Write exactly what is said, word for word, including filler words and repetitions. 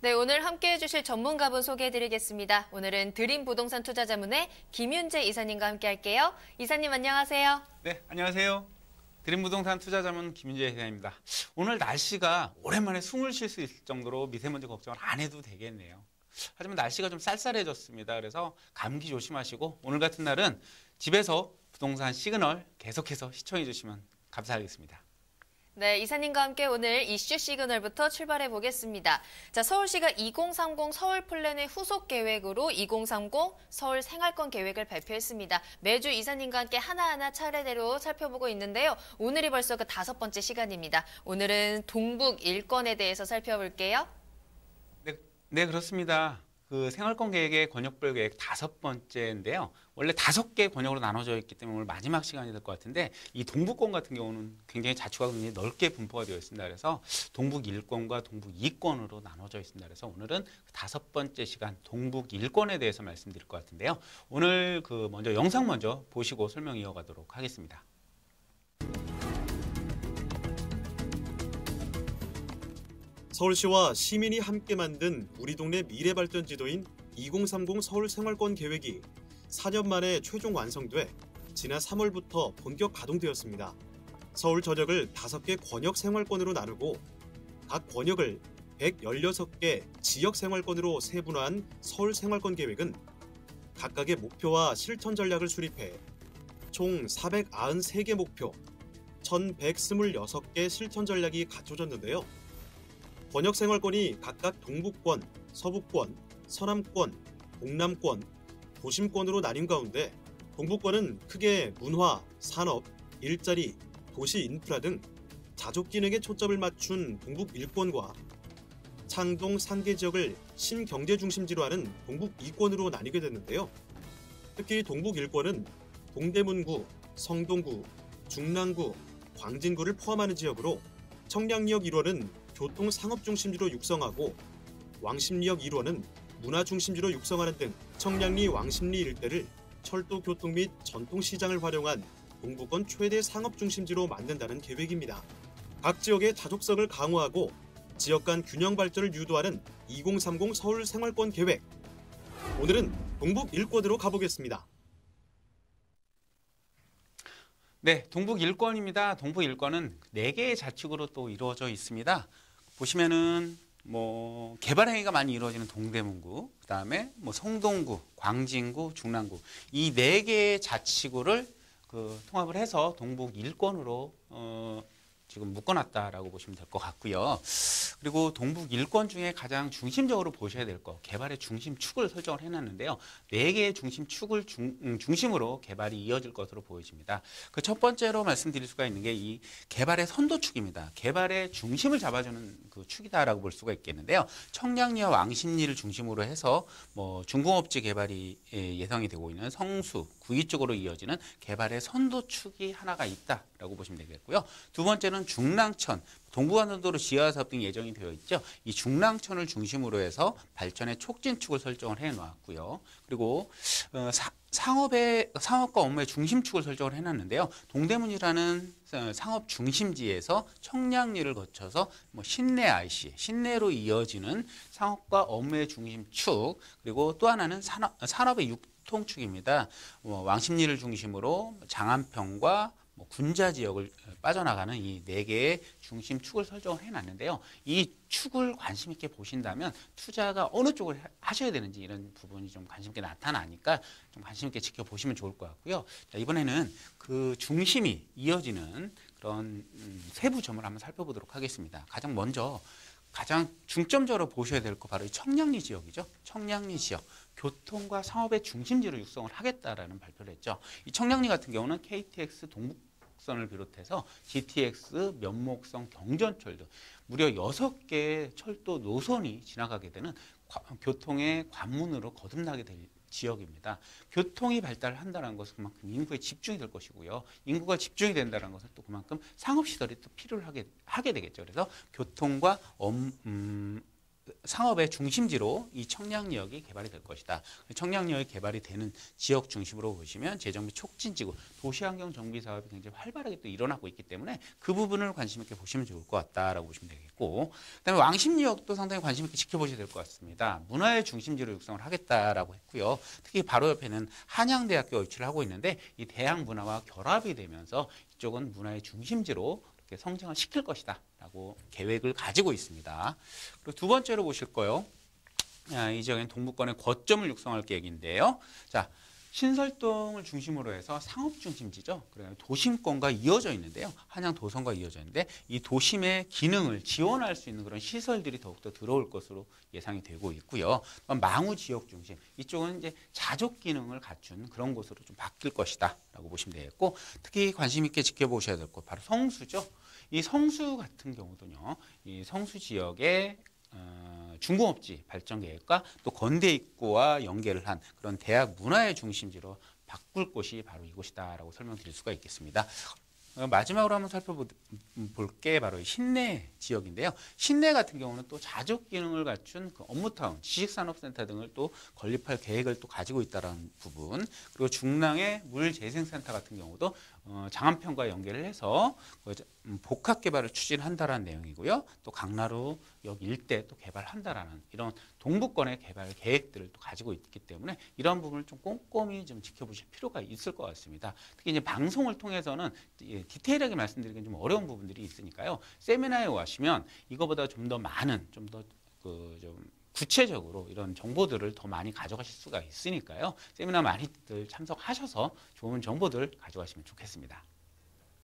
네, 오늘 함께해 주실 전문가분 소개해 드리겠습니다. 오늘은 드림 부동산 투자자문의 김윤재 이사님과 함께 할게요. 이사님 안녕하세요. 네, 안녕하세요. 드림 부동산 투자자문 김윤재 이사입니다. 오늘 날씨가 오랜만에 숨을 쉴 수 있을 정도로 미세먼지 걱정을 안 해도 되겠네요. 하지만 날씨가 좀 쌀쌀해졌습니다. 그래서 감기 조심하시고 오늘 같은 날은 집에서 부동산 시그널 계속해서 시청해 주시면 감사하겠습니다. 네, 이사님과 함께 오늘 이슈 시그널부터 출발해 보겠습니다. 자, 서울시가 이공삼공 서울 플랜의 후속 계획으로 이공삼공 서울 생활권 계획을 발표했습니다. 매주 이사님과 함께 하나하나 차례대로 살펴보고 있는데요. 오늘이 벌써 그 다섯 번째 시간입니다. 오늘은 동북 일권에 대해서 살펴볼게요. 네, 네 그렇습니다. 그 생활권 계획의 권역별 계획 다섯 번째인데요. 원래 다섯 개 권역으로 나눠져 있기 때문에 오늘 마지막 시간이 될 것 같은데 이 동북권 같은 경우는 굉장히 자치구가 굉장히 넓게 분포가 되어 있습니다. 그래서 동북 일권과 동북 이권으로 나눠져 있습니다. 그래서 오늘은 다섯 번째 시간 동북 일권에 대해서 말씀드릴 것 같은데요. 오늘 그 먼저 영상 먼저 보시고 설명 이어가도록 하겠습니다. 서울시와 시민이 함께 만든 우리 동네 미래발전 지도인 이공삼공 서울 생활권 계획이 사 년 만에 최종 완성돼 지난 삼월부터 본격 가동되었습니다. 서울 전역을 다섯 개 권역 생활권으로 나누고 각 권역을 백십육 개 지역 생활권으로 세분화한 서울 생활권 계획은 각각의 목표와 실천 전략을 수립해 총 사백구십삼 개 목표, 천백이십육 개 실천 전략이 갖춰졌는데요. 권역 생활권이 각각 동북권, 서북권, 서남권, 동남권, 도심권으로 나뉜 가운데 동북권은 크게 문화, 산업, 일자리, 도시 인프라 등 자족 기능에 초점을 맞춘 동북 일권과 창동, 상계 지역을 신경제 중심지로 하는 동북 이권으로 나뉘게 됐는데요. 특히 동북 일권은 동대문구, 성동구, 중랑구, 광진구를 포함하는 지역으로 청량리역 일 호는 교통 상업 중심지로 육성하고 왕십리역 일 호는 문화 중심지로 육성하는 등 청량리 왕십리 일대를 철도 교통 및 전통시장을 활용한 동북권 최대 상업 중심지로 만든다는 계획입니다. 각 지역의 자족성을 강화하고 지역 간 균형 발전을 유도하는 이공삼공 서울 생활권 계획. 오늘은 동북 일권으로 가보겠습니다. 네, 동북 일권입니다. 동북 일권은 네 개의 자치구로 또 이루어져 있습니다. 보시면은 뭐 개발 행위가 많이 이루어지는 동대문구, 그다음에 뭐 성동구, 광진구, 중랑구 이 네 개의 자치구를 그 통합을 해서 동북 일권으로 어 지금 묶어놨다라고 보시면 될 것 같고요. 그리고 동북 일권 중에 가장 중심적으로 보셔야 될 거, 개발의 중심축을 설정을 해놨는데요. 네 개의 중심축을 중, 음, 중심으로 개발이 이어질 것으로 보여집니다. 그 첫 번째로 말씀드릴 수가 있는 게 이 개발의 선도축입니다. 개발의 중심을 잡아주는 그 축이다라고 볼 수가 있겠는데요. 청량리와 왕십리를 중심으로 해서 뭐 중공업지 개발이 예상이 되고 있는 성수, 구리 쪽으로 이어지는 개발의 선도축이 하나가 있다라고 보시면 되겠고요. 두 번째는 중랑천, 동부간선도로 지하사업 등 예정이 되어 있죠. 이 중랑천을 중심으로 해서 발전의 촉진축을 설정을 해놓았고요. 그리고 어, 사, 상업의 상업과 업무의 중심축을 설정을 해놨는데요. 동대문이라는 상업 중심지에서 청량리를 거쳐서 뭐 신내 아이씨, 신내로 이어지는 상업과 업무의 중심축, 그리고 또 하나는 산업, 산업의 육통축입니다. 뭐 왕십리를 중심으로 장안평과 뭐 군자 지역을 빠져나가는 이 네 개의 중심축을 설정을 해놨는데요. 이 축을 관심 있게 보신다면 투자가 어느 쪽을 하셔야 되는지 이런 부분이 좀 관심 있게 나타나니까 좀 관심 있게 지켜보시면 좋을 것 같고요. 자, 이번에는 그 중심이 이어지는 그런 음, 세부 점을 한번 살펴보도록 하겠습니다. 가장 먼저 가장 중점적으로 보셔야 될 거 바로 이 청량리 지역이죠. 청량리 지역. 교통과 상업의 중심지로 육성을 하겠다라는 발표를 했죠. 이 청량리 같은 경우는 케이티엑스 동북선을 비롯해서 지티엑스, 면목선, 경전철 등 무려 여섯 개의 철도 노선이 지나가게 되는 과, 교통의 관문으로 거듭나게 될 지역입니다. 교통이 발달한다는 것은 그만큼 인구의 집중이 될 것이고요. 인구가 집중이 된다는 것은 또 그만큼 상업시설이 또 필요를 하게, 하게 되겠죠. 그래서 교통과 업, 음, 상업의 중심지로 이 청량리역이 개발이 될 것이다. 청량리역이 개발이 되는 지역 중심으로 보시면 재정비 촉진지구, 도시환경 정비 사업이 굉장히 활발하게 또 일어나고 있기 때문에 그 부분을 관심 있게 보시면 좋을 것 같다라고 보시면 되겠고, 그다음에 왕십리역도 상당히 관심 있게 지켜보셔야 될 것 같습니다. 문화의 중심지로 육성을 하겠다라고 했고요. 특히 바로 옆에는 한양대학교 위치를 하고 있는데 이 대학 문화와 결합이 되면서 이쪽은 문화의 중심지로 이렇게 성장을 시킬 것이다 라고 계획을 가지고 있습니다. 그리고 두 번째로 보실 거요. 아, 이 지역엔 동부권의 거점을 육성할 계획인데요. 자, 신설동을 중심으로 해서 상업 중심지죠. 그래서 도심권과 이어져 있는데요. 한양 도성과 이어져 있는데 이 도심의 기능을 지원할 수 있는 그런 시설들이 더욱더 들어올 것으로 예상이 되고 있고요. 망우 지역 중심, 이쪽은 이제 자족 기능을 갖춘 그런 곳으로 좀 바뀔 것이다 라고 보시면 되겠고, 특히 관심 있게 지켜보셔야 될 것 바로 성수죠. 이 성수 같은 경우도요. 이 성수 지역에 어, 중공업지 발전 계획과 또 건대 입구와 연계를 한 그런 대학 문화의 중심지로 바꿀 곳이 바로 이곳이다라고 설명드릴 수가 있겠습니다. 어, 마지막으로 한번 살펴볼 게 바로 신내 지역인데요. 신내 같은 경우는 또 자족 기능을 갖춘 그 업무타운, 지식산업센터 등을 또 건립할 계획을 또 가지고 있다는 부분, 그리고 중랑의 물재생센터 같은 경우도 어, 장안평과 연계를 해서 복합 개발을 추진한다라는 내용이고요. 또 강나루 역 일대 또 개발한다라는 이런 동부권의 개발 계획들을 또 가지고 있기 때문에 이런 부분을 좀 꼼꼼히 좀 지켜보실 필요가 있을 것 같습니다. 특히 이제 방송을 통해서는 디테일하게 말씀드리기는 좀 어려운 부분들이 있으니까요. 세미나에 오시면 이거보다 좀 더 많은, 좀 더 그 좀 구체적으로 이런 정보들을 더 많이 가져가실 수가 있으니까요. 세미나 많이들 참석하셔서 좋은 정보들 가져가시면 좋겠습니다.